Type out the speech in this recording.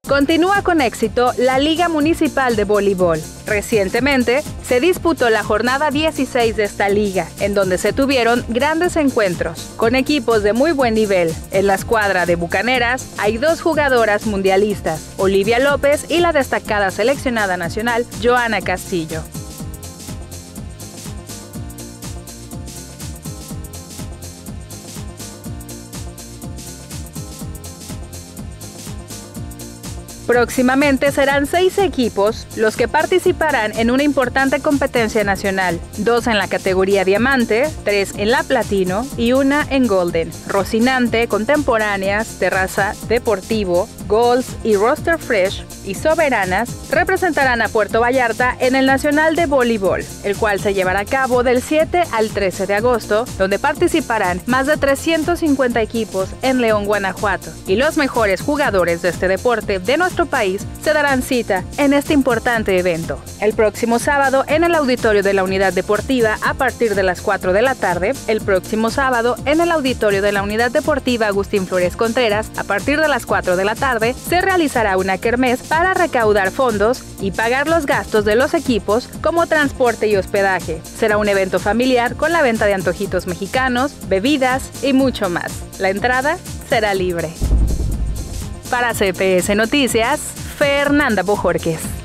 Continúa con éxito la Liga Municipal de Voleibol. Recientemente se disputó la jornada 16 de esta liga, en donde se tuvieron grandes encuentros, con equipos de muy buen nivel. En la escuadra de Bucaneras hay 2 jugadoras mundialistas, Olivia López y la destacada seleccionada nacional, Joana Castillo. Próximamente serán 6 equipos los que participarán en una importante competencia nacional, 2 en la categoría Diamante, 3 en la Platino y 1 en Golden. Rocinante, Contemporáneas, Terraza, Deportivo, Golds y Roster Fresh y Soberanas representarán a Puerto Vallarta en el Nacional de Voleibol, el cual se llevará a cabo del 7 al 13 de agosto, donde participarán más de 350 equipos en León, Guanajuato, y los mejores jugadores de este deporte de nuestro país se darán cita en este importante evento. El próximo sábado en el auditorio de la Unidad Deportiva a partir de las 4 de la tarde, el próximo sábado en el auditorio de la Unidad Deportiva Agustín Flores Contreras a partir de las 4 de la tarde se realizará una kermés para recaudar fondos y pagar los gastos de los equipos como transporte y hospedaje. Será un evento familiar con la venta de antojitos mexicanos, bebidas y mucho más. La entrada será libre. Para CPS Noticias, Fernanda Bojorquez.